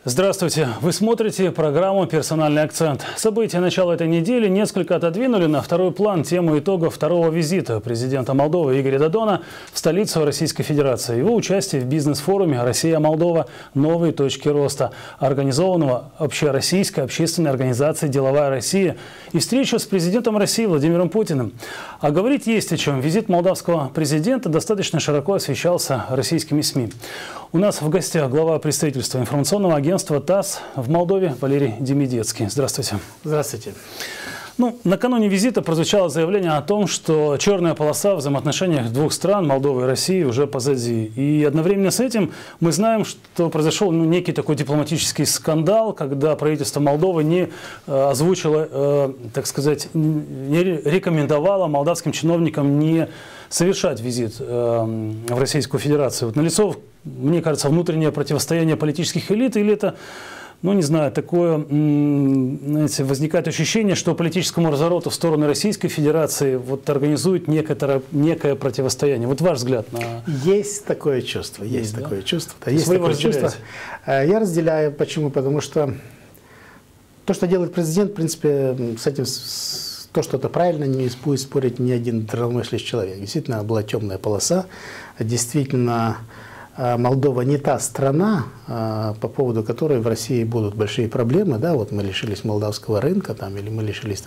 Здравствуйте! Вы смотрите программу «Персональный акцент». События начала этой недели несколько отодвинули на второй план тему итогов второго визита президента Молдовы Игоря Додона в столицу Российской Федерации. Его участие в бизнес-форуме «Россия-Молдова. Новые точки роста», организованного общероссийской общественной организацией «Деловая Россия», и встречу с президентом России Владимиром Путиным. А говорить есть о чем. Визит молдавского президента достаточно широко освещался российскими СМИ. У нас в гостях глава представительства информационного агентства ТАСС в Молдове Валерий Демидецкий. Здравствуйте. Здравствуйте. Накануне визита прозвучало заявление о том, что черная полоса в взаимоотношениях двух стран, Молдовы и России, уже позади. И одновременно с этим мы знаем, что произошел некий такой дипломатический скандал, когда правительство Молдовы не озвучило, так сказать, не рекомендовало молдавским чиновникам не совершать визит в Российскую Федерацию. Налицо, мне кажется, внутреннее противостояние политических элит, или это, не знаю, такое, знаете, возникает ощущение, что политическому развороту в сторону Российской Федерации организует некое противостояние. Вот ваш взгляд на... Есть такое чувство, есть такое чувство. Да, есть такое чувство. Я разделяю. Почему? Потому что то, что делает президент, в принципе, с этим... То, что это правильно, не будет спорить ни один здравомыслящий человек. Действительно, была темная полоса. Действительно, Молдова не та страна, по поводу которой в России будут большие проблемы. Да, вот мы лишились молдавского рынка, или мы лишились,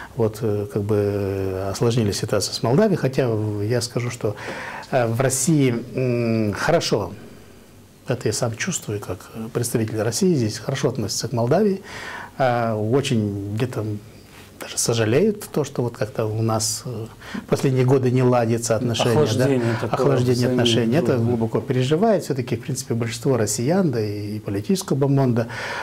осложнили ситуацию с Молдавией. Хотя я скажу, что в России хорошо, это я сам чувствую, как представитель России здесь хорошо относятся к Молдавии. Очень где-то даже сожалеют то, что как-то у нас в последние годы не ладятся отношения. Охлаждение отношений. Это глубоко переживает. Все-таки, в принципе, большинство россиян, да и политического бомонда,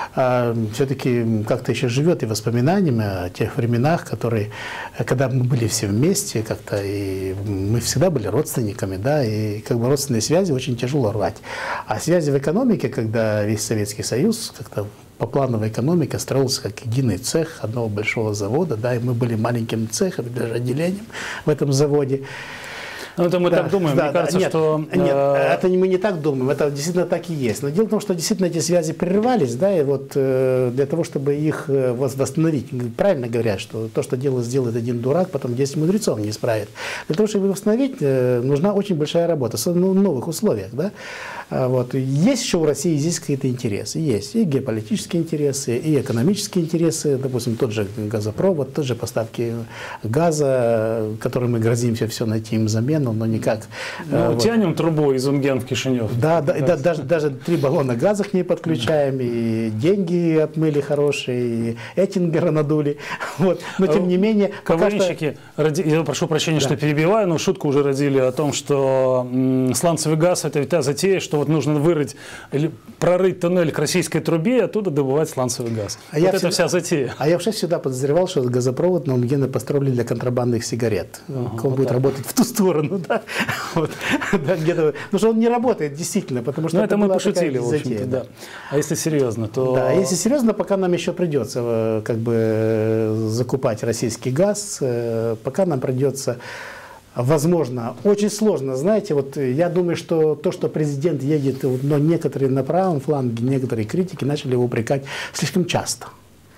все-таки как-то еще живет и воспоминаниями о тех временах, когда мы были все вместе, как-то и мы всегда были родственниками, да, и родственные связи очень тяжело рвать. А связи в экономике, когда весь Советский Союз как-то по плановой экономике строился как единый цех одного большого завода, да, и мы были маленьким цехом, даже отделением в этом заводе. Это мы так думаем, мне кажется, что... Нет, это мы не так думаем, это действительно так и есть. Но дело в том, что действительно эти связи прерывались, да, и для того, чтобы их восстановить, правильно говорят, что то, что сделает один дурак, потом 10 мудрецов не исправит. Для того, чтобы восстановить, нужна очень большая работа в новых условиях, да. Есть еще в России здесь какие-то интересы, есть и геополитические интересы, и экономические интересы, допустим, тот же газопровод, тот же поставки газа, который мы грозимся все найти им замену, но никак. Тянем трубу из Унген в Кишинев. Да, даже 3 баллона газа к ней подключаем, и деньги отмыли хорошие, и Эттингера надули. Но тем не менее... КВНщики, я прошу прощения, что перебиваю, но шутку уже родили о том, что сланцевый газ – это ведь та затея, что нужно вырыть или прорыть туннель к российской трубе и оттуда добывать сланцевый газ. Это вся затея. А я вообще всегда подозревал, что газопровод на Унгены построили для контрабандных сигарет. Он будет работать в ту сторону, да. Потому что он не работает действительно, потому что это мы пошутили, в общем-то, да. А если серьезно, то... Да, если серьезно, пока нам еще придется закупать российский газ, пока нам придется... Возможно, очень сложно, знаете, я думаю, что то, что президент едет, но некоторые на правом фланге, некоторые критики начали его упрекать слишком часто.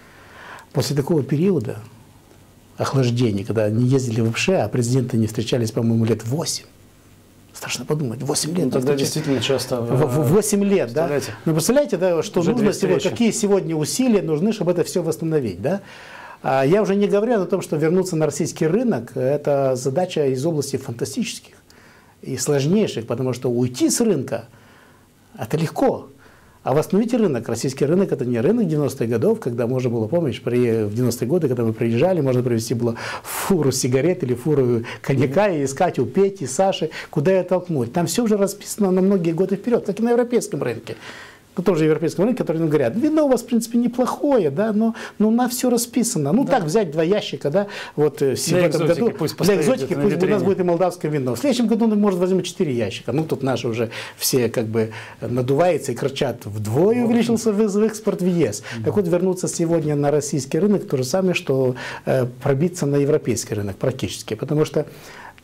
После такого периода охлаждения, когда они ездили вообще, а президенты не встречались, по-моему, лет 8. Страшно подумать, 8 лет. Тогда действительно часто. 8 лет, да? Представляете, да, что нужно какие сегодня усилия нужны, чтобы это все восстановить, да? Я уже не говорю о том, что вернуться на российский рынок – это задача из области фантастических и сложнейших, потому что уйти с рынка – это легко. А восстановить рынок, российский рынок – это не рынок 90-х годов, когда можно было, помнишь, в 90-е годы, когда мы приезжали, можно привезти было фуру сигарет или фуру коньяка и искать у Пети, Саши, куда ее толкнуть. Там все уже расписано на многие годы вперед, как и на европейском рынке. Тоже европейском рынке, которые нам говорят, вино у вас, в принципе, неплохое, да, но на все расписано. Так взять 2 ящика, да, в этом году. Для экзотики пусть у нас будет и молдавское вино. В следующем году он может возьмем 4 ящика. Тут наши уже все надуваются и кричат, вдвое увеличился экспорт в ЕС. Так вот, вернуться сегодня на российский рынок, то же самое, что пробиться на европейский рынок практически. Потому что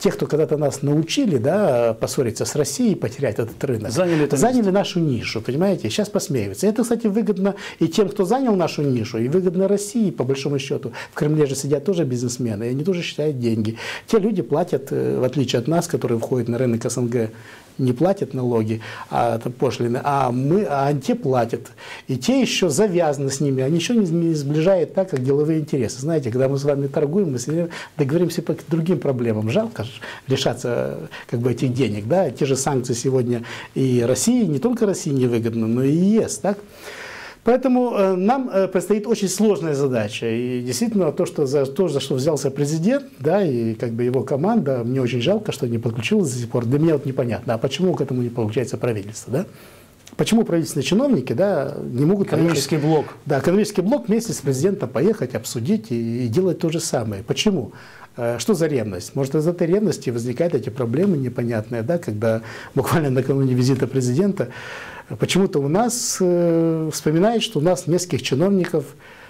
те, кто когда-то нас научили, да, поссориться с Россией, потерять этот рынок, заняли нашу нишу, понимаете, сейчас посмеиваются. Это, кстати, выгодно и тем, кто занял нашу нишу, и выгодно России, по большому счету. В Кремле же сидят тоже бизнесмены, и они тоже считают деньги. Те люди платят, в отличие от нас, которые входят на рынок СНГ, не платят налоги, пошлины, а те платят. И те еще завязаны с ними, они еще не сближают так, как деловые интересы. Знаете, когда мы с вами торгуем, мы договоримся по другим проблемам. Жалко лишаться этих денег. Да? Те же санкции сегодня и России, не только России невыгодно, но и ЕС. Так? Поэтому нам предстоит очень сложная задача. И действительно, за что взялся президент, да, и его команда, мне очень жалко, что не подключилась до сих пор. Для меня непонятно, а почему к этому не подключается правительство, да? Почему правительственные чиновники, да, не могут экономический блок. Да, экономический блок вместе с президентом поехать, обсудить и делать то же самое. Почему? Что за ревность? Может, из этой ревности возникают эти проблемы непонятные, да, когда буквально накануне визита президента почему-то у нас вспоминает, что у нас нескольких чиновников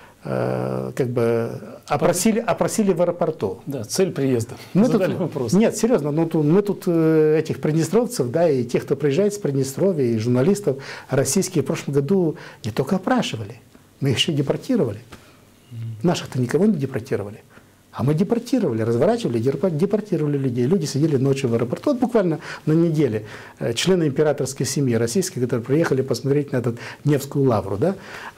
опросили в аэропорту. Да, цель приезда. Вопрос. Нет, серьезно, мы тут этих приднестровцев, да, и тех, кто приезжает с Приднестровья, и журналистов российских в прошлом году не только опрашивали, мы их еще депортировали. Наших-то никого не депортировали. А мы депортировали, разворачивали, депортировали людей. Люди сидели ночью в аэропорту. Вот буквально на неделе члены императорской семьи российской, которые приехали посмотреть на эту Невскую лавру, да,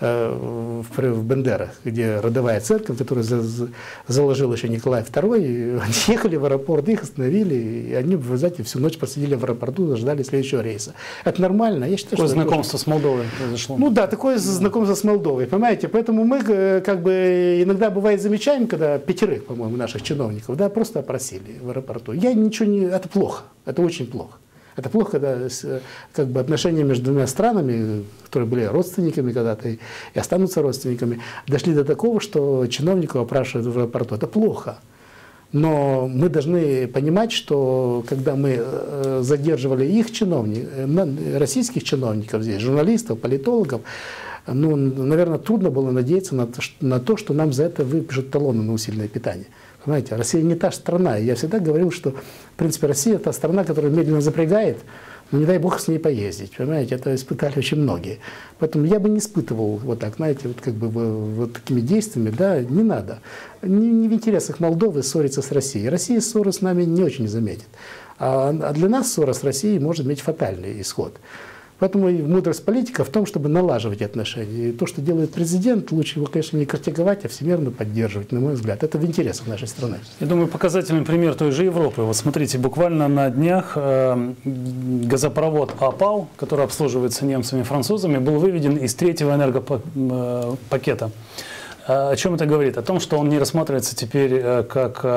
в Бендерах, где родовая церковь, которую заложил еще Николай II. Они ехали в аэропорт, их остановили, и они, вы знаете, всю ночь просидели в аэропорту, ждали следующего рейса. Это нормально. Я считаю, такое знакомство с Молдовой произошло. Ну да, такое знакомство с Молдовой, понимаете. Поэтому мы иногда бывает замечаем, когда пятерых, по-моему, наших чиновников, да, просто опросили в аэропорту. Это плохо, это очень плохо. Это плохо, когда отношения между двумя странами, которые были родственниками когда-то и останутся родственниками, дошли до такого, что чиновников опрашивают в аэропорту. Это плохо. Но мы должны понимать, что когда мы задерживали их российских чиновников здесь, журналистов, политологов, наверное, трудно было надеяться на то, что нам за это выпишут талоны на усиленное питание. Понимаете, Россия не та страна. Я всегда говорил, что, в принципе, Россия – это страна, которая медленно запрягает, но не дай бог с ней поездить. Понимаете, это испытали очень многие. Поэтому я бы не испытывал вот так, знаете, вот такими действиями, да, не надо. Не в интересах Молдовы ссориться с Россией. Россия ссоры с нами не очень заметит. А для нас ссора с Россией может иметь фатальный исход. Поэтому и мудрость политика в том, чтобы налаживать отношения. И то, что делает президент, лучше его, конечно, не критиковать, а всемирно поддерживать, на мой взгляд. Это в интересах нашей страны. Я думаю, показательный пример той же Европы. Вот смотрите, буквально на днях газопровод АПАЛ, который обслуживается немцами и французами, был выведен из третьего энергопакета. О чем это говорит? О том, что он не рассматривается теперь как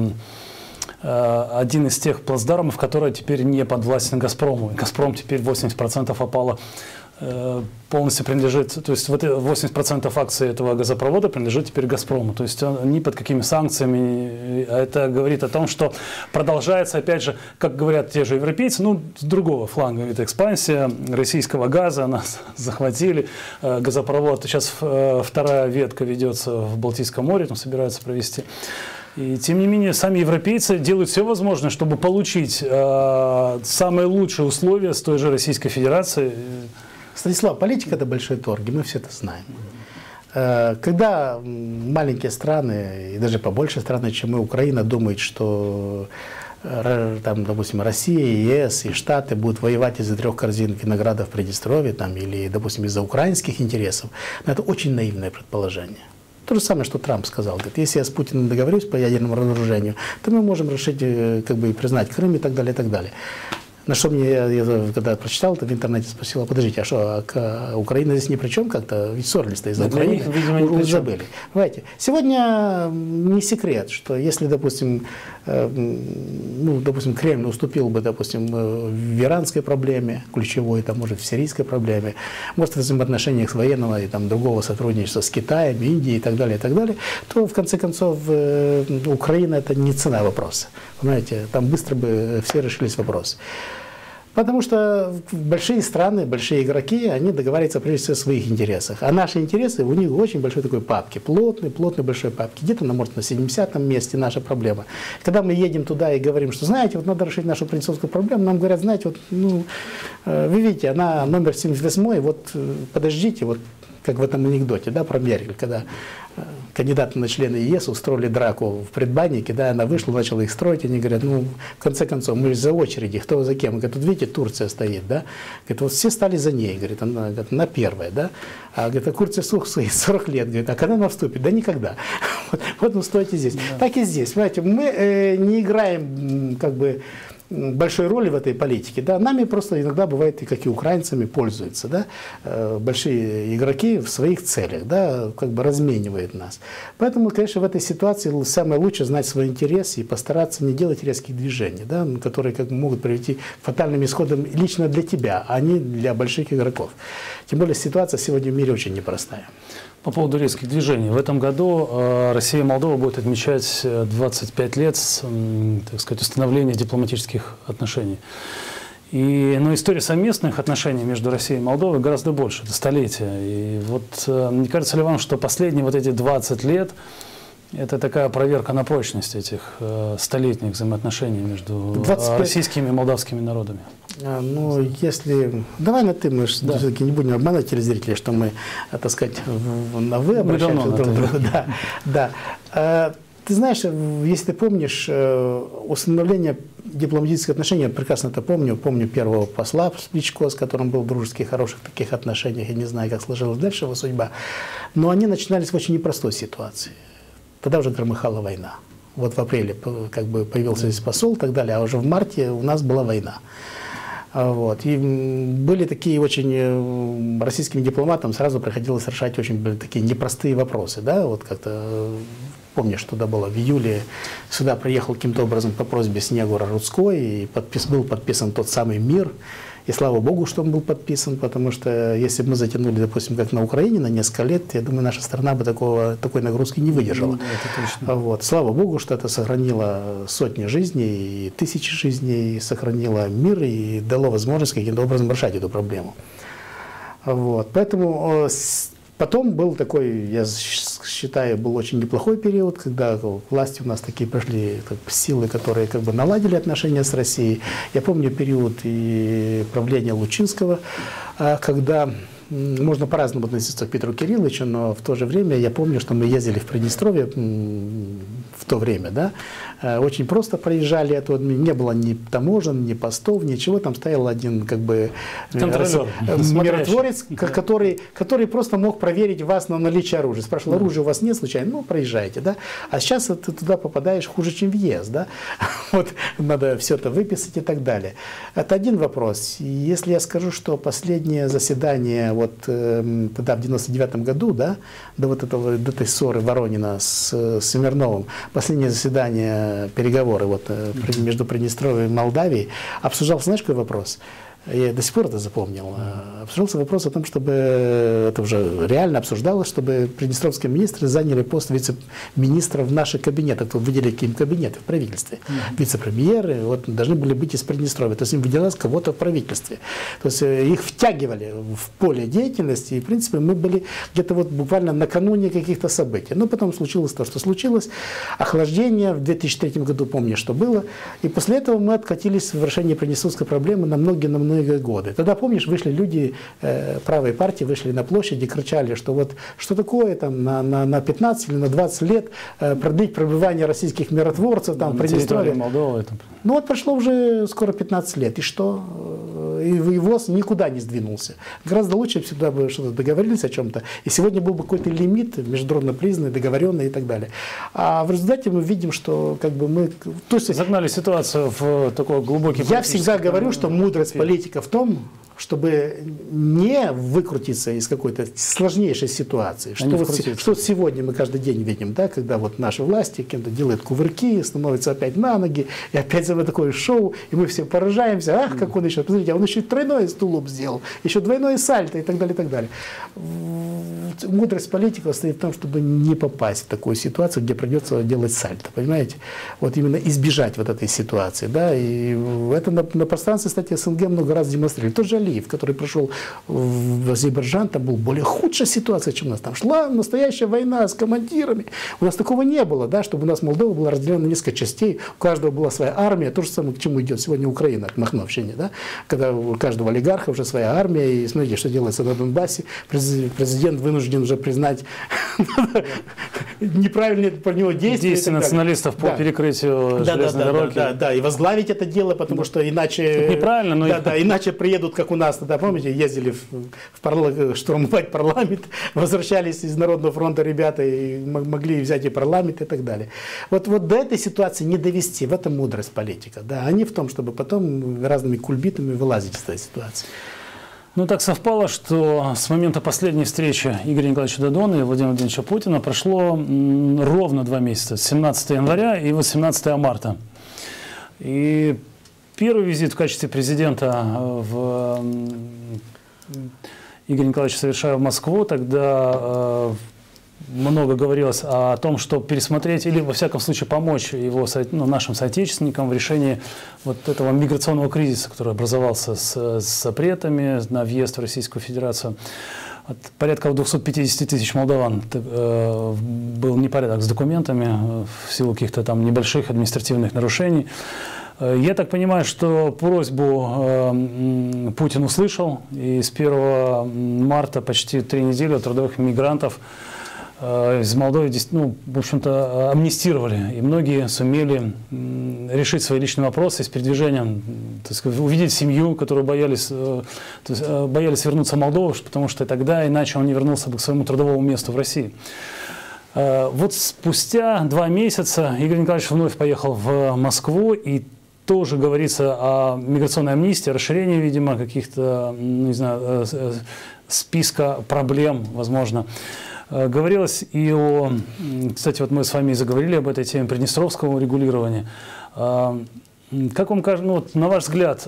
один из тех плацдармов, который теперь не подвластен «Газпрому». «Газпром» теперь 80% АПАЛа полностью принадлежит, то есть 80% акций этого газопровода принадлежит теперь «Газпрому». То есть ни под какими санкциями. Это говорит о том, что продолжается, опять же, как говорят те же европейцы, с другого фланга. Это экспансия российского газа, нас захватили. Газопровод, сейчас вторая ветка ведется в Балтийском море, там собираются провести. И тем не менее, сами европейцы делают все возможное, чтобы получить самые лучшие условия с той же Российской Федерации. Станислав, политика – это большой торг, и мы все это знаем. Когда маленькие страны, и даже побольше страны, чем мы, Украина, думает, что там, допустим, Россия, ЕС и Штаты будут воевать из-за 3 корзин винограда в Приднестровье там, или, допустим, из-за украинских интересов, это очень наивное предположение. То же самое, что Трамп сказал. Говорит, если я с Путиным договорюсь по ядерному разоружению, то мы можем решить, и признать Крым и так далее, и так далее. На что мне, я когда прочитал это в интернете, спросил, подождите, а что, Украина здесь ни при чем как-то? Ведь ссорились-то из-за Украины, уже забыли. Понимаете, сегодня не секрет, что если, допустим, Кремль уступил бы, допустим, в иранской проблеме, ключевой, там, может, в сирийской проблеме, может, в взаимоотношениях с военного и там, другого сотрудничества с Китаем, Индией и так далее, то, в конце концов, Украина – это не цена вопроса. Понимаете, там быстро бы все решились вопросы. Потому что большие страны, большие игроки, они договариваются прежде всего о своих интересах. А наши интересы у них очень большой такой папки, плотной большой папки. Где-то, может, на 70-м месте наша проблема. Когда мы едем туда и говорим, что, знаете, вот надо решить нашу приднестровскую проблему, нам говорят, знаете, вот, ну, вы видите, она номер 78, вот подождите, вот как в этом анекдоте, да, про Меркель, когда кандидаты на члены ЕС устроили драку в предбаннике, да, она вышла, начала их строить, они говорят, ну, в конце концов, мы же за очереди, кто за кем? Говорят, вот видите, Турция стоит, да, говорит, вот все стали за ней, говорит, она первая, да, а говорит, а Турция стоит 40 лет, говорит, а когда она вступит? Да никогда. Вот вы стоите здесь. Да. Так и здесь, понимаете, мы не играем, как бы, большой роли в этой политике, да, нами просто иногда бывает, и как и украинцами, пользуются, да, большие игроки в своих целях, да, как бы разменивают нас. Поэтому, конечно, в этой ситуации самое лучшее знать свой интерес и постараться не делать резких движений, да, которые как бы могут привести к фатальным исходам лично для тебя, а не для больших игроков. Тем более ситуация сегодня в мире очень непростая. По поводу резких движений. В этом году Россия и Молдова будут отмечать 25 лет, так сказать, установления дипломатических отношений. Но история совместных отношений между Россией и Молдовой гораздо больше, это столетия. И вот не кажется ли вам, что последние вот эти 20 лет это такая проверка на прочность этих столетних взаимоотношений между 25... российскими и молдавскими народами? Ну, если... Давай на «ты», мы же все-таки не будем обманывать телезрителей, что мы, так сказать, на «вы» обращаемся друг к другу. Да. Ты знаешь, если ты помнишь, установление дипломатических отношений, я прекрасно это помню первого посла Пличко, с которым был в дружеских, хороших таких отношениях, я не знаю, как сложилась дальше его судьба, но они начинались в очень непростой ситуации. Тогда уже громыхала война. Вот в апреле как бы появился здесь посол и так далее, а уже в марте у нас была война. Вот. И были такие очень... Российским дипломатам сразу приходилось решать очень такие непростые вопросы. Да? Вот как-то... Помнишь, туда было в июле, сюда приехал каким-то образом по просьбе Снегура Рудской, и был подписан тот самый мир. И слава богу, что он был подписан, потому что если бы мы затянули, допустим, как на Украине на несколько лет, я думаю, наша страна бы такой нагрузки не выдержала. Да, это точно. Вот. Слава богу, что это сохранило сотни жизней, и тысячи жизней, и сохранило мир и дало возможность каким-то образом решать эту проблему. Вот. Поэтому потом был такой, я считаю, был очень неплохой период, когда к власти у нас такие пришли как бы силы, которые как бы наладили отношения с Россией. Я помню период и правления Лучинского, когда можно по-разному относиться к Петру Кирилловичу, но в то же время я помню, что мы ездили в Приднестровье в то время, да, очень просто проезжали, не было ни таможен, ни постов, ничего, там стоял один как бы миротворец, который просто мог проверить вас на наличие оружия. Спрашивал, оружия у вас нет случайно? Ну, проезжайте, да. А сейчас ты туда попадаешь хуже, чем въезд, да. Вот, надо все это выписать и так далее. Это один вопрос. Если я скажу, что последнее заседание вот тогда в 99-м году, да, до этой ссоры Воронина с Смирновым, последнее заседание, переговоры вот, между Приднестровьем и Молдавией, обсуждался, знаешь, какой вопрос? Я до сих пор это запомнил. Обсуждался вопрос о том, чтобы, это уже реально обсуждалось, чтобы приднестровские министры заняли пост вице-министра в наших кабинетах. Тут выделили какие кабинеты в правительстве. Вице-премьеры вот, должны были быть из Приднестровья. То есть им выделялось кого-то в правительстве. То есть их втягивали в поле деятельности. И, в принципе, мы были где-то вот буквально накануне каких-то событий. Но потом случилось то, что случилось. Охлаждение в 2003 году, помню, что было. И после этого мы откатились в решение приднестровской проблемы на многие годы. Тогда, помнишь, вышли люди правой партии, вышли на площадь и кричали, что вот что такое там на 15 или на 20 лет продлить пребывание российских миротворцев там в Приднестровье. Ну вот прошло уже скоро 15 лет. И что? И ВОЗ никуда не сдвинулся. Гораздо лучше всегда бы что-то договорились о чем-то. И сегодня был бы какой-то лимит международно признанный, договоренный и так далее. А в результате мы видим, что как бы мы... То есть, загнали ситуацию в такой глубокий... Я всегда говорю, что мудрость политика в том, чтобы не выкрутиться из какой-то сложнейшей ситуации, что сегодня мы каждый день видим, да, когда вот наши власти кем-то делают кувырки, становятся опять на ноги, и опять за такое шоу, и мы все поражаемся, ах, как он еще, посмотрите, а он еще и тройной тулуп сделал, еще двойное сальто и так далее, и так далее. Мудрость политика состоит в том, чтобы не попасть в такую ситуацию, где придется делать сальто, понимаете? Вот именно избежать вот этой ситуации, да, и это на пространстве, кстати, СНГ много раз демонстрировали. Тот же Алиев, который пришел в Азербайджан, там была более худшая ситуация, чем у нас. Там шла настоящая война с командирами. У нас такого не было, да, чтобы у нас Молдова была разделена на несколько частей, у каждого была своя армия, то же самое, к чему идет сегодня Украина, к Махновщине, да, когда у каждого олигарха уже своя армия, и смотрите, что делается на Донбассе, президент вынужден уже признать неправильные про него действия националистов по перекрытию железной дороги. Да, и возглавить это дело, потому что иначе... Неправильно, но... Да, иначе приедут, как у нас тогда, помните, ездили штурмовать парламент, возвращались из Народного фронта ребята и могли взять и парламент и так далее. Вот до этой ситуации не довести, в этом мудрость политика, да, а не в том, чтобы потом разными кульбитами вылазить из этой ситуации. Ну, так совпало, что с момента последней встречи Игоря Николаевича Додона и Владимира Владимировича Путина прошло ровно 2 месяца, 17 января и 18 марта. И первый визит в качестве президента Игорь Николаевич совершая в Москву, тогда много говорилось о том, чтобы пересмотреть или, во всяком случае, помочь его, нашим соотечественникам в решении вот этого миграционного кризиса, который образовался с запретами на въезд в Российскую Федерацию. Порядка 250 тысяч молдаван был непорядок с документами в силу каких-то там небольших административных нарушений. Я так понимаю, что просьбу Путин услышал, и с 1 марта почти 3 недели трудовых мигрантов из Молдовы, в общем-то, амнистировали, и многие сумели решить свои личные вопросы с передвижением, так сказать, увидеть семью, которую боялись вернуться в Молдову, потому что тогда иначе он не вернулся бы к своему трудовому месту в России. Вот спустя 2 месяца Игорь Николаевич вновь поехал в Москву, и тоже говорится о миграционной амнистии, расширении, видимо, каких-то, не знаю, списка проблем, возможно. Говорилось и о, кстати, вот мы с вами заговорили об этой теме приднестровского регулирования. Как вам кажется, на ваш взгляд,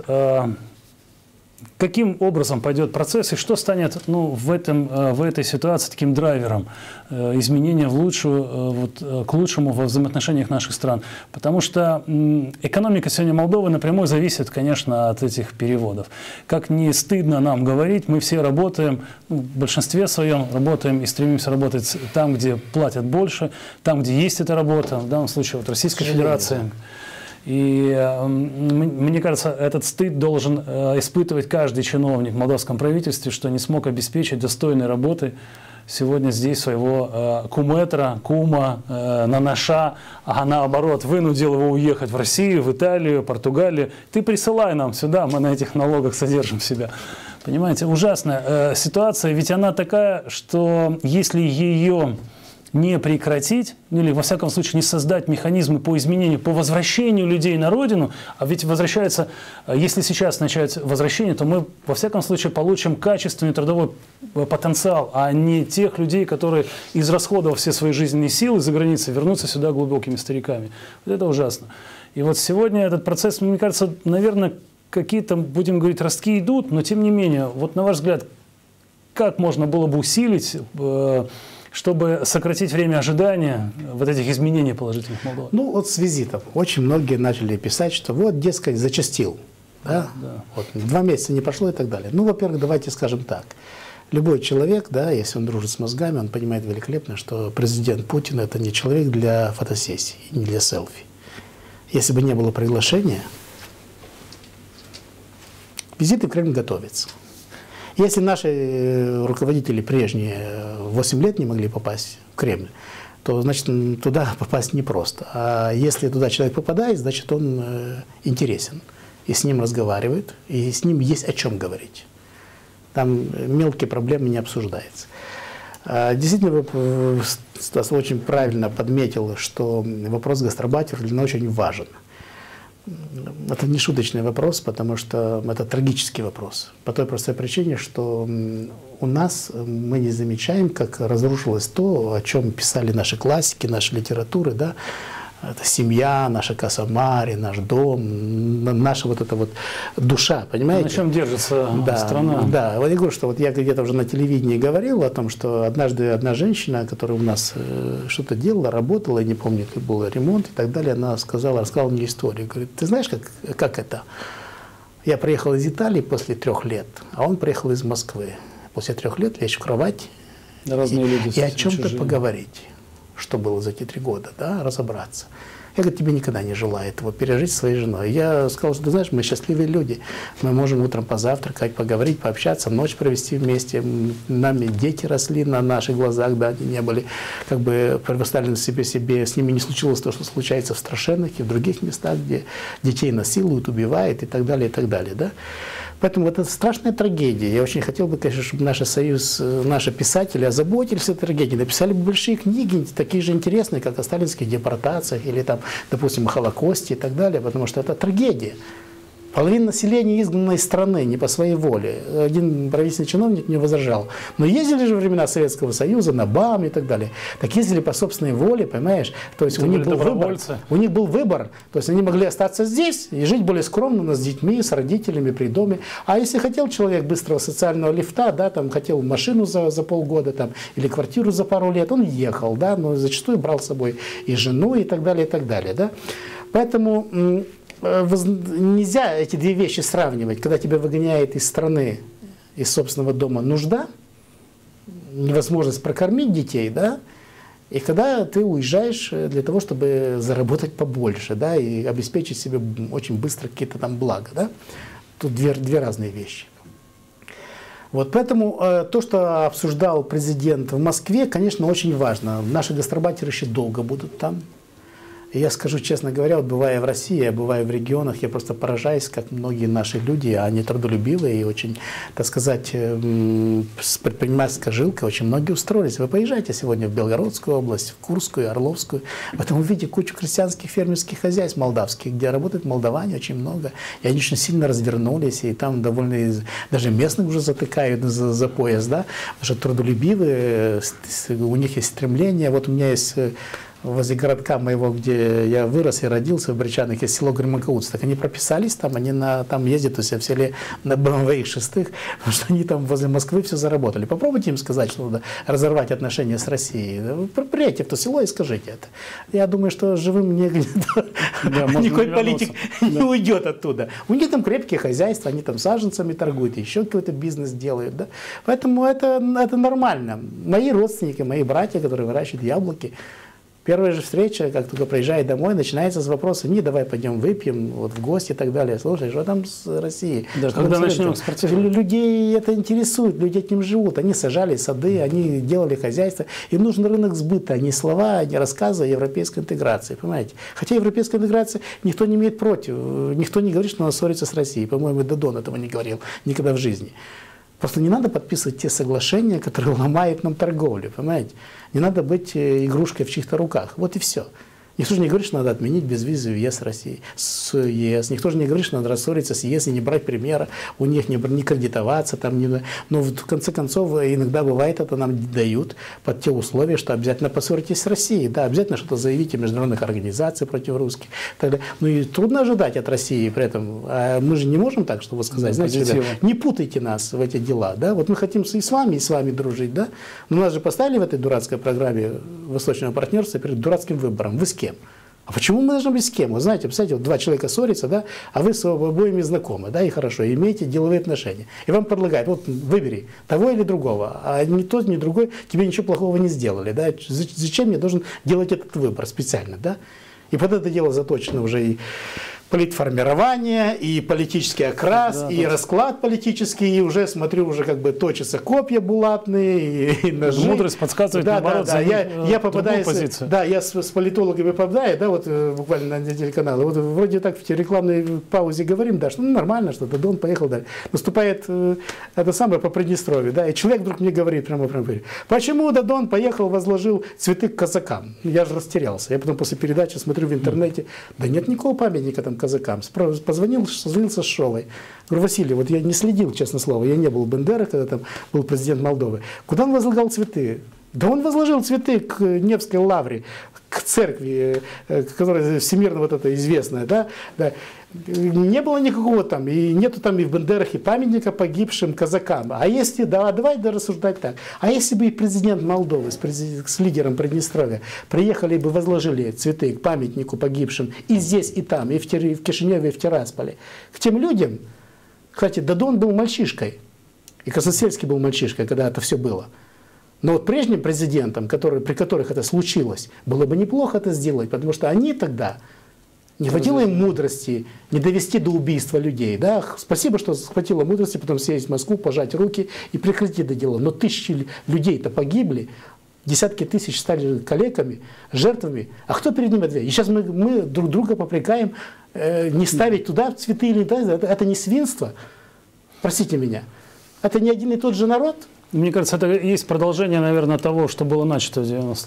каким образом пойдет процесс и что станет в этой ситуации таким драйвером изменения к лучшему во взаимоотношениях наших стран? Потому что экономика сегодня Молдовы напрямую зависит, конечно, от этих переводов. Как не стыдно нам говорить, мы все работаем, в большинстве своем работаем и стремимся работать там, где платят больше, там, где есть эта работа, в данном случае вот Российская Федерация. И мне кажется, этот стыд должен испытывать каждый чиновник в молдавском правительстве, что не смог обеспечить достойной работы сегодня здесь своего куметра, кума, нанаша, а наоборот вынудил его уехать в Россию, в Италию, Португалию. Ты присылай нам сюда, мы на этих налогах содержим себя. Понимаете, ужасная ситуация, ведь она такая, что если ее не прекратить, или, во всяком случае, не создать механизмы по изменению, по возвращению людей на родину, а ведь возвращается, если сейчас начать возвращение, то мы, во всяком случае, получим качественный трудовой потенциал, а не тех людей, которые, израсходовав все свои жизненные силы за границей, вернутся сюда глубокими стариками. Вот это ужасно. И вот сегодня этот процесс, мне кажется, наверное, какие-то, будем говорить, ростки идут, но тем не менее, вот на ваш взгляд, как можно было бы усилить, чтобы сократить время ожидания вот этих изменений положительных в Молдове? Ну, вот с визитом. Очень многие начали писать, что вот, дескать, зачастил. Да? Да. Вот, 2 месяца не прошло и так далее. Ну, во-первых, давайте скажем так. Любой человек, да, если он дружит с мозгами, он понимает великолепно, что президент Путин – это не человек для фотосессий, не для селфи. Если бы не было приглашения, визиты в Кремль готовятся. Если наши руководители прежние 8 лет не могли попасть в Кремль, то, значит, туда попасть непросто. А если туда человек попадает, значит, он интересен. И с ним разговаривают, и с ним есть о чем говорить. Там мелкие проблемы не обсуждаются. Действительно, Стас очень правильно подметил, что вопрос гастарбайтеров для нас очень важен. Это не шуточный вопрос, потому что это трагический вопрос. По той простой причине, что у нас мы не замечаем, как разрушилось то, о чем писали наши классики, наши литературы, да? Это семья, наша Касамари, наш дом, наша вот эта вот душа, понимаете? На чем держится страна? Да, вот я говорю, что вот я где-то уже на телевидении говорил о том, что однажды одна женщина, которая у нас что-то делала, работала, я не помню, как был ремонт и так далее, она рассказала мне историю. Говорит, ты знаешь, как это? Я приехал из Италии после 3 лет, а он приехал из Москвы. После 3 лет лечь в кровать и о чем-то поговорить. Что было за эти 3 года, да, разобраться. Я, говорю, тебе никогда не желаю этого пережить со своей женой. Я сказал, что, ты знаешь, мы счастливые люди. Мы можем утром позавтракать, поговорить, пообщаться, ночь провести вместе. Нами дети росли на наших глазах, да, они не были как бы предоставлены себе, с ними не случилось то, что случается в Страшенных и в других местах, где детей насилуют, убивают и так далее, да. Поэтому это страшная трагедия. Я очень хотел бы, конечно, чтобы наш союз, наши писатели озаботились этой трагедией, написали бы большие книги, такие же интересные, как о сталинских депортациях или, там, допустим, о Холокосте и так далее, потому что это трагедия. Половина населения изгнана из страны не по своей воле. Один правительственный чиновник не возражал. Но ездили же во времена Советского Союза на БАМ и так далее. Так ездили по собственной воле, понимаешь? То есть у них был выбор. У них был выбор. То есть они могли остаться здесь и жить более скромно с детьми, с родителями при доме. А если хотел человек быстрого социального лифта, да, там хотел машину за полгода там, или квартиру за пару лет, он ехал, да, но зачастую брал с собой и жену и так далее, да. Поэтому нельзя эти 2 вещи сравнивать, когда тебя выгоняет из страны, из собственного дома нужда, невозможность прокормить детей, да, и когда ты уезжаешь для того, чтобы заработать побольше, да, и обеспечить себе очень быстро какие-то там блага, да. Тут две разные вещи. Вот поэтому то, что обсуждал президент в Москве, конечно, очень важно. Наши гастарбайтеры еще долго будут там. И я скажу честно говоря, вот бывая в России, я бываю в регионах, я просто поражаюсь, как многие наши люди, они трудолюбивые и очень, так сказать, с предпринимательской жилкой, очень многие устроились. Вы поезжайте сегодня в Белгородскую область, в Курскую, Орловскую, потом увидите кучу крестьянских фермерских хозяйств молдавских, где работают молдаване очень много, и они очень сильно развернулись, и там довольно, даже местных уже затыкают за пояс, да, потому что трудолюбивые, у них есть стремление. Вот у меня есть возле городка моего, где я вырос и родился, в Бричанах, есть село Гримакаутс. Так они прописались там, они там ездят, то есть в селе на BMW 6, потому что они там возле Москвы все заработали. Попробуйте им сказать, что надо разорвать отношения с Россией. Приедьте в то село и скажите это. Я думаю, что живым никакой политик не уйдет оттуда. У них там крепкие хозяйства, они там саженцами торгуют, еще какой-то бизнес делают. Да? Поэтому это нормально. Мои родственники, мои братья, которые выращивают яблоки, первая же встреча, как только приезжает домой, начинается с вопроса: не, давай пойдем выпьем, вот в гости и так далее. Слушай, что там с Россией? Да, когда начнем экспортировать? Людей это интересует, люди этим живут. Они сажали сады, они делали хозяйство. Им нужен рынок сбыта, а не слова, а не рассказы о европейской интеграции. Понимаете? Хотя европейская интеграция никто не имеет против. Никто не говорит, что надо ссориться с Россией. По-моему, Додон этого не говорил никогда в жизни. Просто не надо подписывать те соглашения, которые ломают нам торговлю, понимаете? Не надо быть игрушкой в чьих-то руках. Вот и все. Никто же не говорит, что надо отменить безвизовый въезд с ЕС. Никто же не говорит, что надо рассориться с ЕС и не брать примера у них, не кредитоваться. Но в конце концов, иногда бывает, это нам дают под те условия, что обязательно поссоритесь с Россией. Да, обязательно что-то заявите в международных организациях против русских. Ну и трудно ожидать от России при этом. А мы же не можем так, чтобы сказать, знаете, ребят, не путайте нас в эти дела. Да? Вот мы хотим и с вами дружить. Да? Но нас же поставили в этой дурацкой программе Восточного партнерства перед дурацким выбором. Вы с кем? А почему мы должны быть с кем? Вы знаете, представляете, вот 2 человека ссорятся, да, а вы с обоими знакомы, да, и хорошо, и имеете деловые отношения. И вам предлагают: вот выбери того или другого, а ни тот, ни другой тебе ничего плохого не сделали, да. Зачем я должен делать этот выбор специально, да? И под это дело заточено уже и политформирование, и политический окрас, да, и расклад политический, и уже, смотрю, уже как бы точатся копья булатные, и ножи. Мудрость подсказывает, наоборот, да. Я попадаю, да, я с политологами попадаю, да, вот буквально на телеканале, вот вроде так в рекламной паузе говорим, да, что нормально, что Додон поехал дальше. Наступает это самое по Приднестровью, да, и человек вдруг мне говорит, прямо говорит: почему Додон поехал, возложил цветы к казакам? Я же растерялся. Я потом после передачи смотрю в интернете, да нет никакого памятника там погибшим казакам. Позвонил с Шовой. Говорю, Василий, вот я не следил, честное слово, я не был в Бендерах, когда там был президент Молдовы. Куда он возлагал цветы? Да он возложил цветы к Невской лавре, к церкви, которая всемирно вот это известная, да? Да. Не было никакого там, и нету там и в Бендерах и памятника погибшим казакам. А если, да, давай рассуждать так, а если бы и президент Молдовы с лидером Приднестровья приехали бы, возложили цветы к памятнику погибшим и здесь, и там, и в Кишиневе, и в Тирасполе, к тем людям, кстати, Дадон был мальчишкой, и Красносельский был мальчишкой, когда это все было. Но вот прежним президентам, при которых это случилось, было бы неплохо это сделать, потому что они тогда не хватило им мудрости не довести до убийства людей. Да? Спасибо, что хватило мудрости потом съездить в Москву, пожать руки и прекратить это дело. Но тысячи людей-то погибли, десятки тысяч стали калеками, жертвами. А кто перед ними ответит? И сейчас мы друг друга попрекаем не ставить туда цветы или да, это не свинство. Простите меня. Это не один и тот же народ. Мне кажется, это есть продолжение, наверное, того, что было начато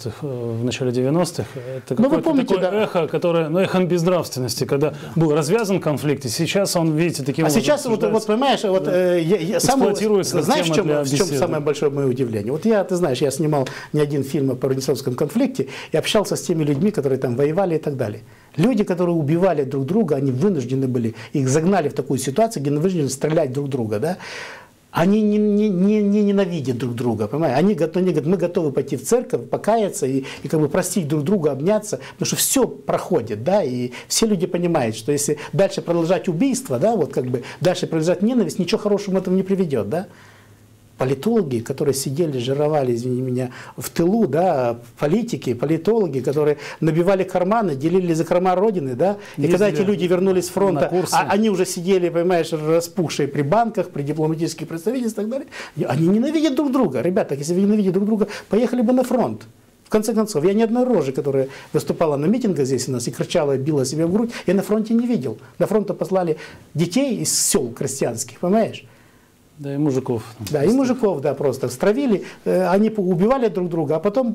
в начале 90-х. Это какое-то такое эхо, которое, эхо безнравственности, когда был развязан конфликт, и сейчас он, видите, таким образом сейчас, вот понимаешь, эксплуатируется. Знаешь, в чем самое большое мое удивление? Вот ты знаешь, я снимал не один фильм о Приднестровском конфликте и общался с теми людьми, которые там воевали и так далее. Люди, которые убивали друг друга, они вынуждены были, их загнали в такую ситуацию, где они вынуждены стрелять друг друга, да? Они не ненавидят друг друга, понимаете? Они говорят, мы готовы пойти в церковь, покаяться и как бы простить друг друга, обняться, потому что все проходит, да, и все люди понимают, что если дальше продолжать убийство, да, вот как бы дальше продолжать ненависть, ничего хорошего в этом не приведет, да. Политологи, которые сидели, жировали, извини меня, в тылу, да, политики, политологи, которые набивали карманы, делили за карман Родины, да, и когда эти люди вернулись с фронта, они уже сидели, понимаешь, распухшие при банках, при дипломатических представительствах и так далее, они ненавидят друг друга. Ребята, если вы ненавидите друг друга, поехали бы на фронт. В конце концов, я ни одной рожи, которая выступала на митингах здесь у нас и кричала, била себя в грудь, я на фронте не видел. На фронт послали детей из сел крестьянских, понимаешь? Да, и мужиков. Да, и мужиков, да, просто стравили, они убивали друг друга, а потом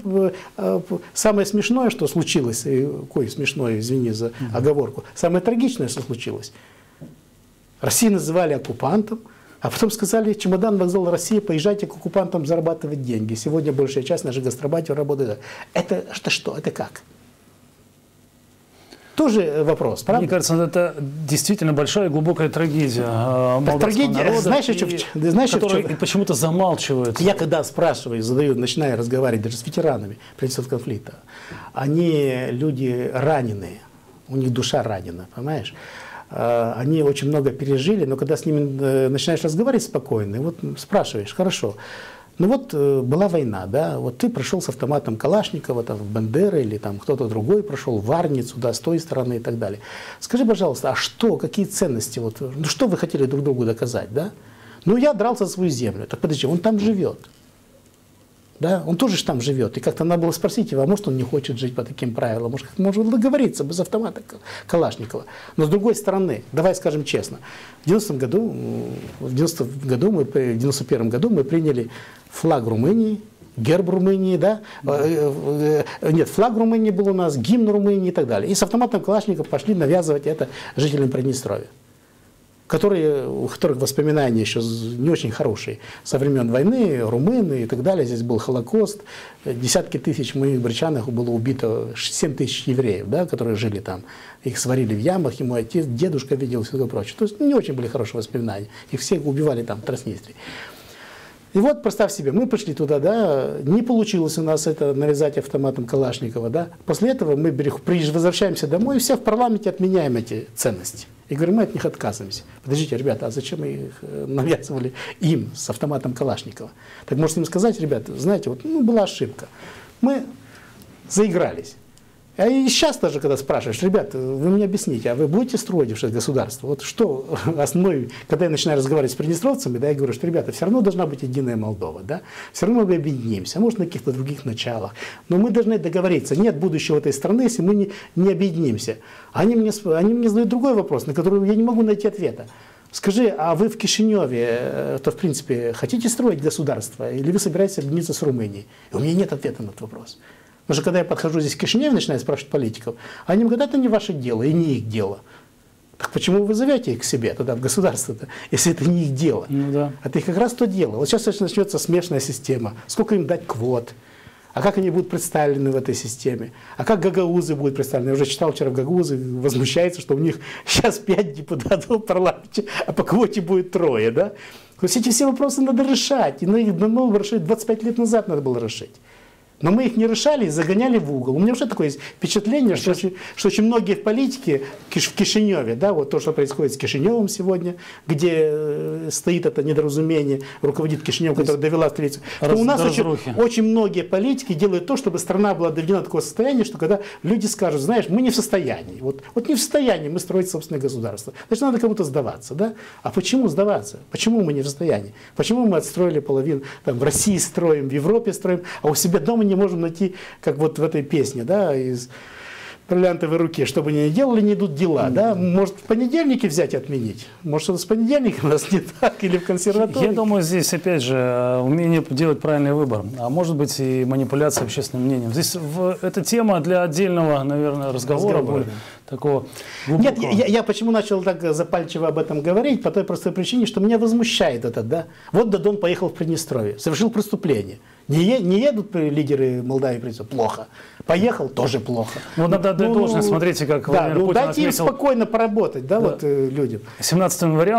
самое смешное, что случилось, кой смешное, извини за оговорку, самое трагичное, что случилось. Россию называли оккупантом, а потом сказали, чемодан, вокзал России, поезжайте к оккупантам зарабатывать деньги. Сегодня большая часть наших гастарбайтеров работает. Это что, это как? Тоже вопрос, правда? Мне кажется, это действительно большая и глубокая трагедия молдавского народа, которая почему-то замалчивается. Я когда спрашиваю, начинаю разговаривать даже с ветеранами Приднестровского конфликта, они люди раненые, у них душа ранена, понимаешь? Они очень много пережили, но когда с ними начинаешь разговаривать спокойно, вот спрашиваешь, хорошо, ну вот была война, да, вот ты прошел с автоматом Калашникова там, в Бендеры или там кто-то другой прошел в Варницу, да, с той стороны и так далее. Скажи, пожалуйста, а что, какие ценности, вот, ну что вы хотели друг другу доказать, да? Ну я дрался за свою землю, так подожди, он там живет, да, он тоже там живет, и как-то надо было спросить его, а может он не хочет жить по таким правилам, может договориться без автомата Калашникова. Но с другой стороны, давай скажем честно, в 91 году мы приняли флаг Румынии, герб Румынии, да, нет, флаг Румынии был у нас, гимн Румынии и так далее. И с автоматом Калашникова пошли навязывать это жителям Приднестровья, у которых воспоминания еще не очень хорошие. Со времен войны, румыны и так далее. Здесь был Холокост. Десятки тысяч моих бричанах было убито, 7 тысяч евреев, да, которые жили там. Их сварили в ямах, и мой отец, дедушка видел и все такое прочее. То есть не очень были хорошие воспоминания. Их всех убивали там, в Транснистрии. И вот, представь себе, мы пришли туда, да, не получилось у нас это навязать автоматом Калашникова, да. После этого мы возвращаемся домой и все в парламенте отменяем эти ценности. И говорим, мы от них отказываемся. Подождите, ребята, а зачем мы их навязывали им с автоматом Калашникова? Так может им сказать, ребята, знаете, вот была ошибка. Мы заигрались. А и сейчас даже, когда спрашиваешь, ребята, вы мне объясните, а вы будете строить вообще государство? Вот что основной, когда я начинаю разговаривать с приднестровцами, да, я говорю, что, ребята, все равно должна быть единая Молдова, да? Все равно мы объединимся, а может на каких-то других началах. Но мы должны договориться, нет будущего этой страны, если мы не объединимся. Они мне задают другой вопрос, на который я не могу найти ответа. Скажи, а вы в Кишиневе, то в принципе, хотите строить государство, или вы собираетесь объединиться с Румынией? И у меня нет ответа на этот вопрос. Потому что когда я подхожу здесь в Кишинев и начинаю спрашивать политиков, они говорят, это не ваше дело и не их дело. Так почему вы зовете их к себе туда, в государство-то, если это не их дело? Ну, да. Это их как раз то дело. Вот сейчас начнется смешанная система. Сколько им дать квот? А как они будут представлены в этой системе? А как гагаузы будут представлены? Я уже читал вчера в гагаузы, возмущается, что у них сейчас 5 депутатов в парламенте, а по квоте будет 3, да? То есть эти все вопросы надо решать. И их давно решить, 25 лет назад надо было решить. Но мы их не решали и загоняли в угол. У меня уже такое есть впечатление, что очень многие в политике, в Кишиневе, да, вот то, что происходит с Кишиневым сегодня, где стоит это недоразумение, руководит Кишинев, который довела встречу, что у нас очень многие политики делают то, чтобы страна была доведена до такого состояния, что когда люди скажут, знаешь, мы не в состоянии, вот не в состоянии мы строить собственное государство, значит, надо кому-то сдаваться, да? А почему сдаваться? Почему мы не в состоянии? Почему мы отстроили половину, там, в России строим, в Европе строим, а у себя дома не можем найти, как вот в этой песне, да, из бриллиантовой руки, что бы ни делали, не идут дела, да, может, в понедельнике взять и отменить, может, что-то с понедельником у нас не так, или в консерватории. Я думаю, здесь, опять же, умение делать правильный выбор, а может быть и манипуляция общественным мнением. Здесь эта тема для отдельного, наверное, разговора будет. Такого глубокого. Нет, я почему начал так запальчиво об этом говорить, по той простой причине, что меня возмущает это, да. Вот Додон поехал в Приднестровье, совершил преступление. Не едут лидеры Молдавии, плохо. Поехал, тоже плохо. Ну, надо отдать должность, смотрите, как Владимир Путин дайте им спокойно поработать, да, вот людям. 17 января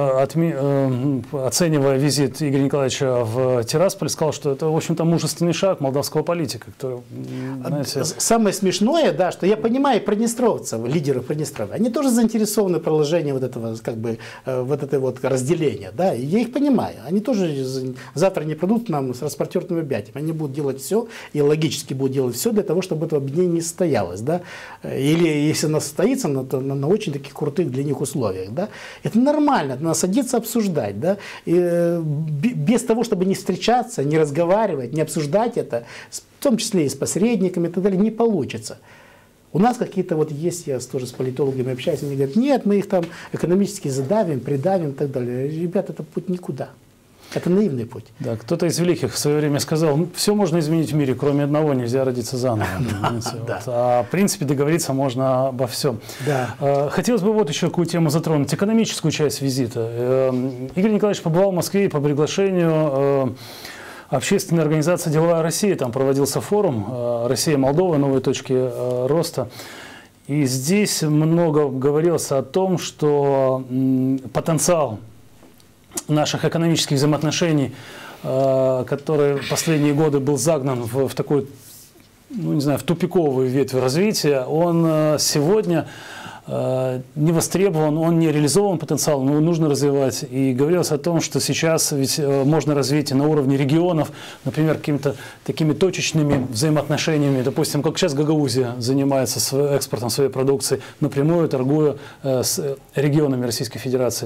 он, оценивая визит Игоря Николаевича в Тирасполь, сказал, что это, в общем-то, мужественный шаг молдавского политика. Который, знаете... Самое смешное, да, что я понимаю приднестровцев, лидеров Приднестровья, они тоже заинтересованы в продолжении вот этого, как бы, вот этой вот разделения, да, и я их понимаю. Они тоже завтра не придут к нам с распортертыми объятиями, они будут делать все, и логически будут делать все для того, чтобы это объединение не состоялось, да, или если оно состоится, то на очень таких крутых для них условиях, да, это нормально, надо садиться обсуждать, да, и без того, чтобы не встречаться, не разговаривать, не обсуждать это, в том числе и с посредниками и так далее, не получится. У нас какие-то вот есть, я тоже с политологами общаюсь, они говорят, нет, мы их там экономически задавим, придавим и так далее. Ребята, это путь никуда. Это наивный путь. Да, кто-то из великих в свое время сказал, все можно изменить в мире, кроме одного, нельзя родиться заново. А в принципе договориться можно обо всем. Хотелось бы вот еще какую тему затронуть, экономическую часть визита. Игорь Николаевич побывал в Москве по приглашению общественной организации «Деловая Россия». Там проводился форум «Россия-Молдова. Новые точки роста». И здесь много говорилось о том, что потенциал наших экономических взаимоотношений, который в последние годы был загнан в такую, ну, не знаю, в тупиковую ветвь развития, он сегодня не востребован, он не реализован потенциал, но его нужно развивать. И говорилось о том, что сейчас ведь можно развить на уровне регионов, например, какими-то такими точечными взаимоотношениями, допустим, как сейчас Гагаузия занимается экспортом своей продукции, напрямую торгуя с регионами Российской Федерации.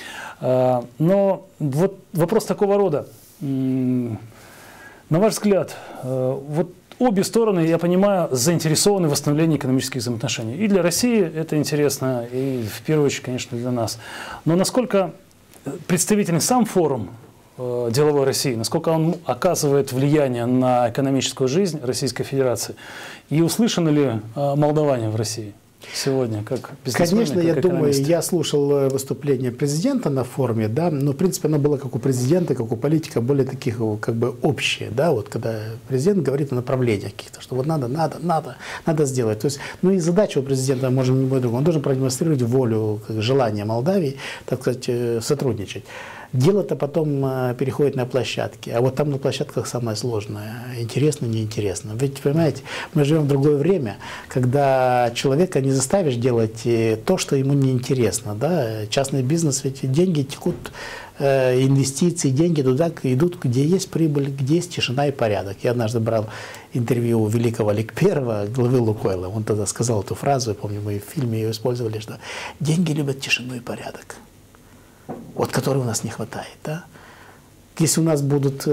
Но вот вопрос такого рода. На ваш взгляд, вот обе стороны, я понимаю, заинтересованы в восстановлении экономических взаимоотношений. И для России это интересно, и в первую очередь, конечно, для нас. Но насколько представительный сам форум «Деловой России», насколько он оказывает влияние на экономическую жизнь Российской Федерации? И услышаны ли молдаване в России сегодня, как бизнесмены, конечно, я думаю, я слушал выступление президента на форуме, да, но в принципе оно было как у президента, как у политика, более таких как бы общее, да, вот когда президент говорит о направлениях каких-то, что вот надо сделать. То есть, ну и задача у президента, может, не будет другой, он должен продемонстрировать волю, желание Молдавии, так сказать, сотрудничать. Дело-то потом переходит на площадки, а вот там на площадках самое сложное, интересно, неинтересно. Ведь, понимаете, мы живем в другое время, когда человека не заставишь делать то, что ему неинтересно. Да? Частный бизнес, ведь деньги текут, инвестиции, деньги туда идут, где есть прибыль, где есть тишина и порядок. Я однажды брал интервью у великого Ликперова, главы Лукойла. Он тогда сказал эту фразу, я помню, мы в фильме ее использовали, что деньги любят тишину и порядок. Вот которой у нас не хватает, да? Если у нас будут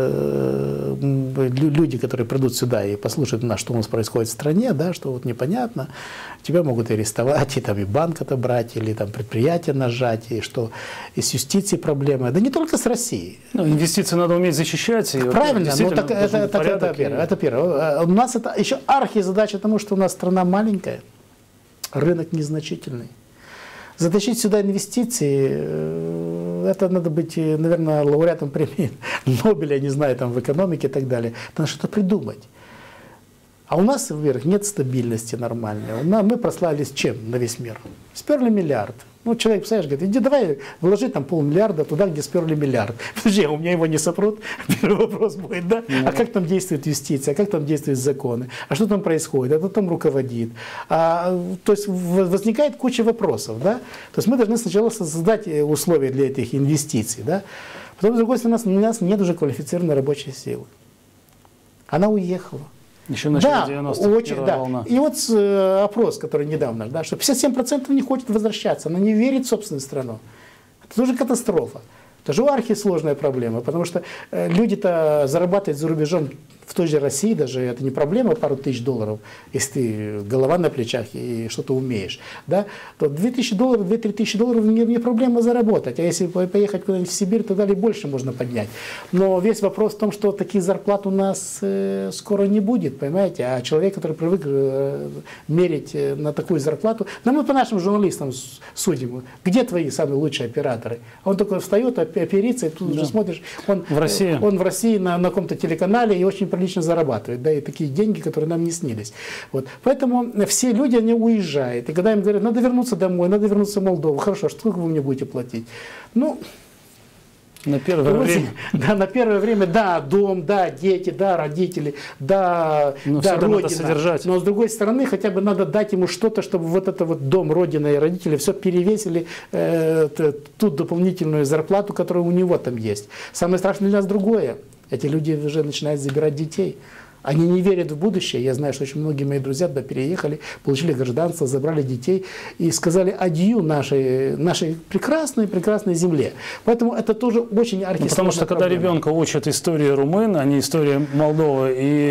люди, которые придут сюда и послушают нас, что у нас происходит в стране, да, что вот непонятно, тебя могут арестовать, и там и банк отобрать, или там предприятие нажать, и что и с юстицией проблемы, да не только с Россией. Ну, инвестиции надо уметь защищать. И правильно, ну, так, это первое. Это первое. У нас это еще архизадача, потому что у нас страна маленькая, рынок незначительный. Затащить сюда инвестиции, это надо быть, наверное, лауреатом премии Нобеля, не знаю, там, в экономике и так далее. Надо что-то придумать. А у нас, во-первых, нет стабильности нормальной. Мы прославились чем на весь мир? Сперли миллиард. Ну, человек, представляешь, говорит, иди давай вложи там $500 туда, где сперли миллиард. Подожди, у меня его не сопрут? Первый вопрос будет, да? А как там действует юстиция, а как там действуют законы? А что там происходит? А кто там руководит? То есть возникает куча вопросов, да? То есть мы должны сначала создать условия для этих инвестиций, да? Потом, с другой стороны, у нас нет уже квалифицированной рабочей силы. Она уехала. Еще в начале 90-х, да. Волна. И вот опрос, который недавно, да, что 57% не хочет возвращаться, она не верит в собственную страну. Это тоже катастрофа. Это же архисложная проблема, потому что люди-то зарабатывают за рубежом в той же России, даже это не проблема пару тысяч долларов, если ты голова на плечах и что-то умеешь, да, то $2000, 2-3 тысячи долларов не проблема заработать, а если поехать куда-нибудь в Сибирь, то далее больше можно поднять. Но весь вопрос в том, что таких зарплат у нас скоро не будет, понимаете, а человек, который привык мерить на такую зарплату, да мы по нашим журналистам судим, где твои самые лучшие операторы? Он только встает, оперится, и тут уже смотришь, он в России на каком-то телеканале и очень прилично зарабатывает, да, и такие деньги, которые нам не снились. Вот. Поэтому все люди, они уезжают. И когда им говорят, надо вернуться домой, надо вернуться в Молдову, хорошо, сколько вы мне будете платить? Ну, на первое время. Да, на первое время, да, дом, да, дети, да, родители, да, родина. Содержать. Но с другой стороны, хотя бы надо дать ему что-то, чтобы вот это вот дом, родина и родители все перевесили ту дополнительную зарплату, которая у него там есть. Самое страшное для нас другое. Эти люди уже начинают забирать детей. Они не верят в будущее. Я знаю, что очень многие мои друзья туда переехали, получили гражданство, забрали детей и сказали адью нашей прекрасной земле. Поэтому это тоже очень архисложная потому что когда ребенка учат истории румын, а не истории Молдовы, и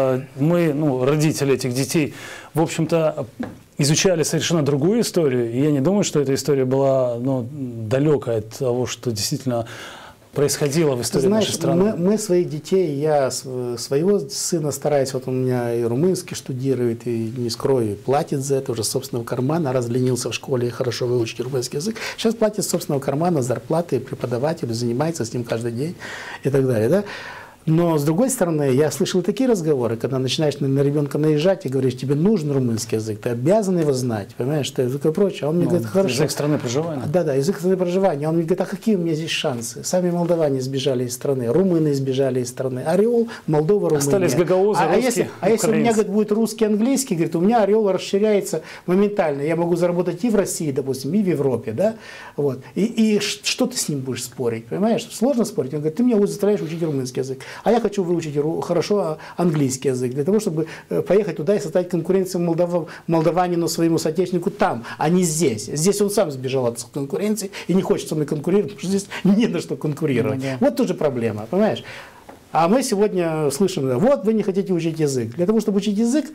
мы, родители этих детей, в общем-то, изучали совершенно другую историю, и я не думаю, что эта история была далекая от того, что действительно происходило в истории нашей страны. Мы своих детей, я своего сына стараюсь, вот он у меня и румынский штудирует, и не скрою, платит за это уже с собственного кармана, раз ленился в школе и хорошо выучить румынский язык, сейчас платит с собственного кармана зарплаты преподавателю, занимается с ним каждый день и так далее, да. Но, с другой стороны, я слышал такие разговоры, когда начинаешь на ребенка наезжать и говоришь, тебе нужен румынский язык, ты обязан его знать, понимаешь, что язык и прочее. А он мне говорит, хорошо. Язык страны проживания. Да, язык страны проживания. А он мне говорит, а какие у меня здесь шансы? Сами молдаване сбежали из страны, румыны сбежали из страны, Орел, Молдова, Румыния. Остались гагаузы, русские, а если у меня, говорит, будет русский, английский, говорит, у меня Орел расширяется моментально. Я могу заработать и в России, допустим, и в Европе, да, вот. И что ты с ним будешь спорить, понимаешь? Сложно спорить. Он говорит, ты меня заставляешь учить румынский язык. А я хочу выучить хорошо английский язык, для того, чтобы поехать туда и создать конкуренцию молдаванину, своему соотечественнику там, а не здесь. Здесь он сам сбежал от конкуренции и не хочет со мной конкурировать, потому что здесь не на что конкурировать. Вот тоже проблема, понимаешь? А мы сегодня слышим, вот вы не хотите учить язык. Для того, чтобы учить язык,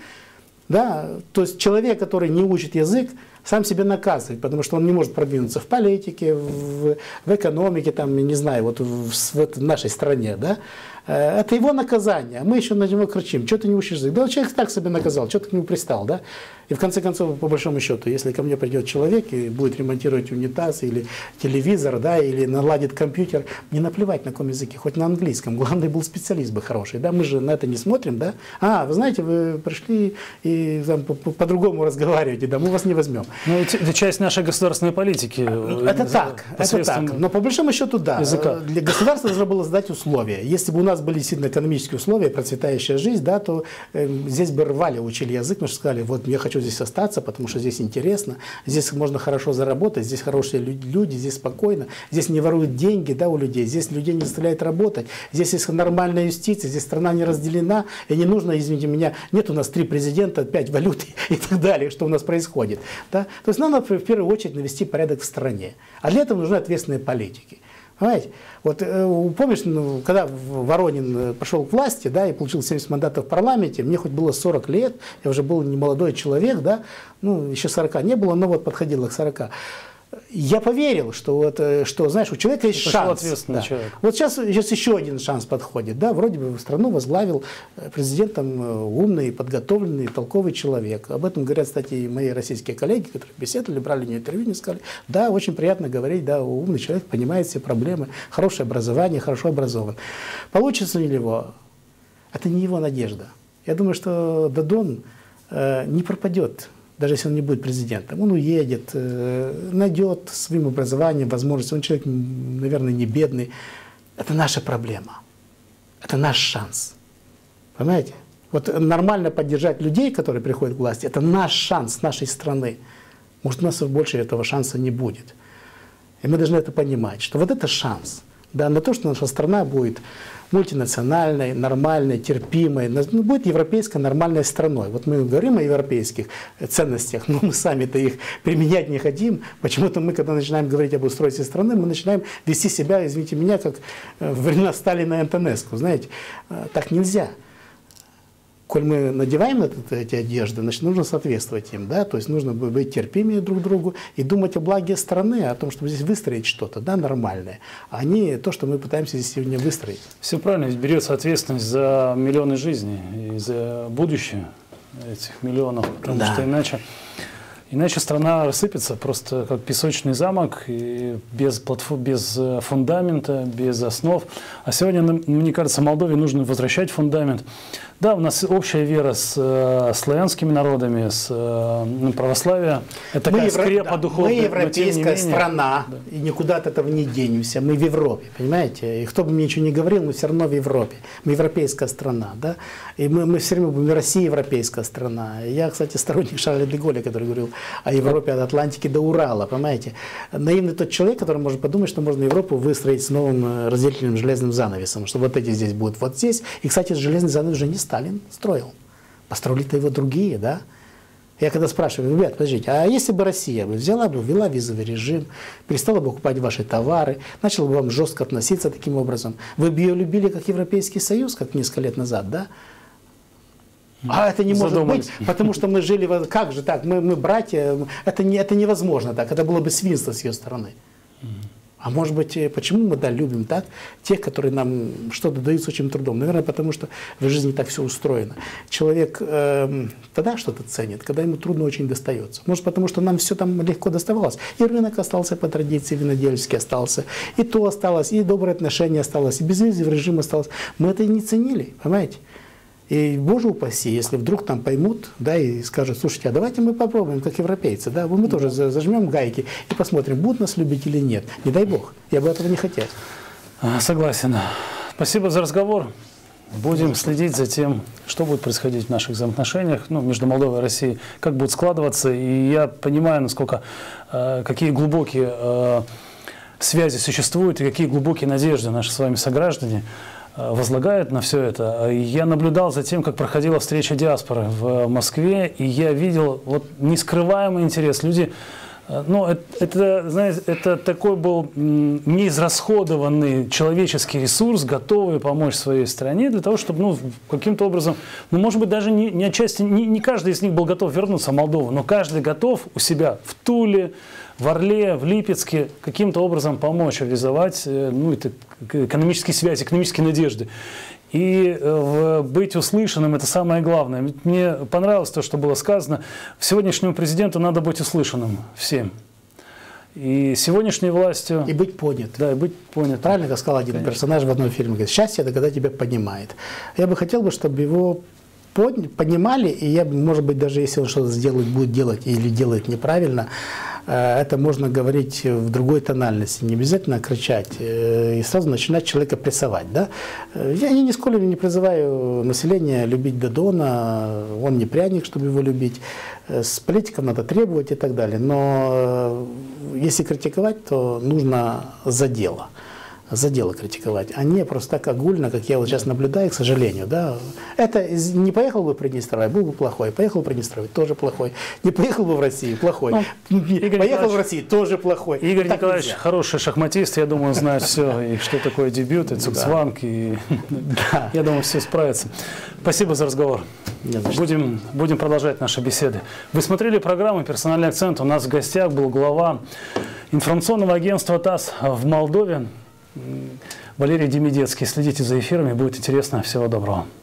да, то есть человек, который не учит язык, сам себя наказывает, потому что он не может продвинуться в политике, в экономике, там, не знаю, вот в нашей стране, да. Это его наказание. Мы еще на него кричим, что ты не учишь язык? Да человек так себя наказал, что ты к нему пристал, да? И в конце концов, по большому счету, если ко мне придет человек и будет ремонтировать унитаз или телевизор, да, или наладит компьютер, мне наплевать на каком языке, хоть на английском. Главное, был специалист бы хороший, да? Мы же на это не смотрим, да? Вы знаете, вы пришли и по-другому разговариваете, да, мы вас не возьмем. Ну, это часть нашей государственной политики. Это так. Но по большому счету, да. Языка. Для государства должно было задать условия. Если бы у нас были действительно экономические условия, процветающая жизнь, да, то здесь бы рвали, учили язык, потому что сказали, вот я хочу здесь остаться, потому что здесь интересно, здесь можно хорошо заработать, здесь хорошие люди, здесь спокойно, здесь не воруют деньги, да, у людей, здесь людей не заставляют работать, здесь есть нормальная юстиция, здесь страна не разделена, и не нужно, извините меня, нет у нас 3 президента, 5 валют и так далее, что у нас происходит. Да? То есть надо в первую очередь навести порядок в стране, а для этого нужны ответственные политики. Понимаете? Вот помнишь, когда Воронин пришел к власти, да, и получил 70 мандатов в парламенте, мне хоть было 40 лет, я уже был не молодой человек, да, еще 40 не было, но вот подходило к 40. я поверил, что, знаешь, у человека есть шанс. Да. Вот сейчас еще один шанс подходит. Да? Вроде бы страну возглавил президентом умный, подготовленный, толковый человек. Об этом говорят, кстати, и мои российские коллеги, которые беседовали, брали у него интервью, не сказали, да, очень приятно говорить, да, умный человек, понимает все проблемы, хорошее образование, хорошо образован. Получится ли его? Это не его надежда. Я думаю, что Додон не пропадет. Даже если он не будет президентом, он уедет, найдет своим образованием возможность. Он человек, наверное, не бедный. Это наша проблема. Это наш шанс. Понимаете? Вот нормально поддержать людей, которые приходят к власти, это наш шанс нашей страны. Может, у нас больше этого шанса не будет. И мы должны это понимать, что вот это шанс. Да, на то, что наша страна будет мультинациональной, нормальной, терпимой, будет европейской нормальной страной. Вот мы говорим о европейских ценностях, но мы сами-то их применять не хотим. Почему-то мы, когда начинаем говорить об устройстве страны, мы начинаем вести себя, извините меня, как во времена Сталина и Антонеску. Знаете, так нельзя. Коль мы надеваем эти одежды, значит, нужно соответствовать им, да, то есть нужно быть терпимее друг к другу и думать о благе страны, о том, чтобы здесь выстроить что-то, да, нормальное, а не то, что мы пытаемся здесь сегодня выстроить. Все правильно, ведь берется ответственность за миллионы жизней и за будущее этих миллионов, потому что иначе страна рассыпется просто как песочный замок, и без фундамента, без основ. А сегодня, мне кажется, Молдове нужно возвращать фундамент. Да, у нас общая вера с славянскими народами, с православие. Это такая скрепа духовная. Мы европейская страна, да. И никуда от этого не денемся. Мы в Европе, понимаете? И кто бы мне ничего не говорил, мы все равно в Европе. Мы европейская страна, да? И мы все время будем, Россия европейская страна. Я, кстати, сторонник Шарля де Голля, который говорил о Европе от Атлантики до Урала, понимаете? Наивный тот человек, который может подумать, что можно Европу выстроить с новым разделительным железным занавесом, что вот эти здесь будут вот здесь. И, кстати, железный занавес уже не Сталин строил. Построили-то его другие, да? Я когда спрашиваю, ребят, подождите, а если бы Россия ввела визовый режим, перестала бы покупать ваши товары, начала бы вам жестко относиться таким образом, вы бы ее любили как Европейский Союз, как несколько лет назад, да? А это не может быть, потому что мы жили, как же так, мы братья, это невозможно так, это было бы свинство с ее стороны. А может быть, почему мы, да, любим так тех, которые нам что-то дают с очень трудом? Наверное, потому что в жизни так все устроено. Человек тогда что-то ценит, когда ему трудно очень достается. Может, потому что нам все там легко доставалось. И рынок остался по традиции, винодельский остался, и то осталось, и доброе отношение осталось, и безвизовый режим остался. Мы это и не ценили, понимаете? И, боже упаси, если вдруг там поймут, да, и скажут, слушайте, а давайте мы попробуем, как европейцы, да, мы тоже зажмем гайки и посмотрим, будут нас любить или нет. Не дай бог, я бы этого не хотел. Согласен. Спасибо за разговор. Будем следить за тем, что будет происходить в наших взаимоотношениях, между Молдовой и Россией, как будет складываться. И я понимаю, насколько, какие глубокие связи существуют и какие глубокие надежды наши с вами сограждане возлагают на все это. Я наблюдал за тем, как проходила встреча диаспоры в Москве, и я видел нескрываемый интерес. Люди, знаете, это такой был неизрасходованный человеческий ресурс, готовый помочь своей стране для того, чтобы, каким-то образом, может быть, даже не отчасти, не каждый из них был готов вернуться в Молдову, но каждый готов у себя в Туле, в Орле, в Липецке каким-то образом помочь реализовать экономические связи, экономические надежды. И быть услышанным – это самое главное. Мне понравилось то, что было сказано. Сегодняшнему президенту надо быть услышанным всем. И сегодняшней властью… И быть понятым. Да, и быть понятым. Правильно, как сказал один персонаж в одном фильме. Говорит, счастье – это когда тебя понимает. Я бы хотел, чтобы его понимали, и я, может быть, даже если он что-то будет делать или делает неправильно, это можно говорить в другой тональности, не обязательно кричать и сразу начинать человека прессовать. Да? Я нисколько не призываю население любить Додона, он не пряник, чтобы его любить, с политиком надо требовать и так далее, но если критиковать, то нужно за дело. за дело критиковать, а не просто так огульно, как я вот сейчас наблюдаю, к сожалению. Да. Это не поехал бы в Приднестровье, был бы плохой. Поехал в Приднестровье, тоже плохой. Не поехал бы в Россию, плохой. Поехал в Россию, тоже плохой. Игорь Николаевич хороший шахматист, я думаю, знает все, и что такое дебют, и цукцванг, и я думаю, все справятся. Спасибо за разговор. Будем продолжать наши беседы. Вы смотрели программу «Персональный акцент». У нас в гостях был глава информационного агентства ТАСС в Молдове Валерий Демидецкий. Следите за эфирами, будет интересно. Всего доброго.